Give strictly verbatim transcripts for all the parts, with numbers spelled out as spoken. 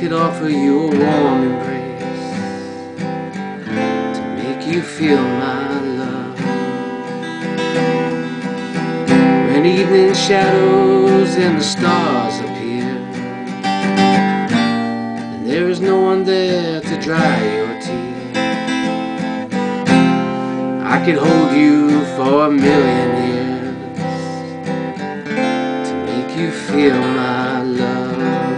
could offer you a warm embrace to make you feel my love. When evening shadows and the stars appear, and there is no one there to dry your tears, I could hold you for a million years to make you feel my love.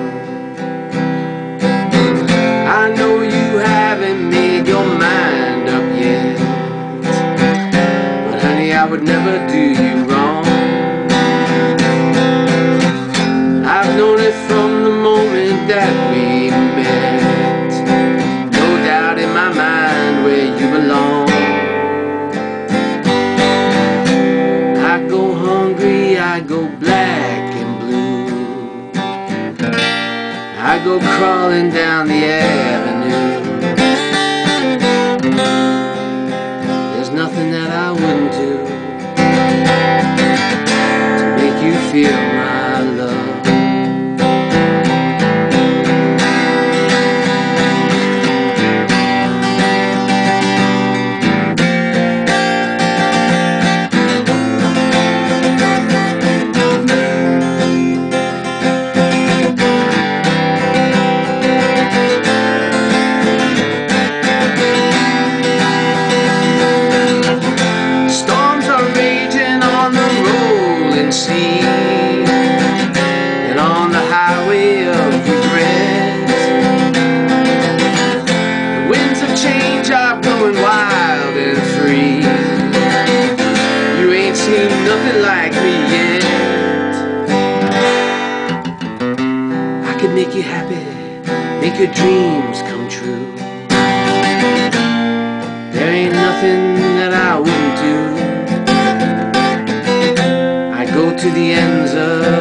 I know you haven't made your mind up yet, but honey, I would never do you wrong. I've known it from the moment that we met, no doubt in my mind where you belong. I go hungry, I go black and blue, I go crawling down the avenue. There's nothing that I wouldn't do to make you feel my love. Sea, and on the highway of regret, the winds of change are blowing wild and free. You ain't seen nothing like me yet. I could make you happy, make your dreams come true. There ain't nothing that I wouldn't do. Go to the ends of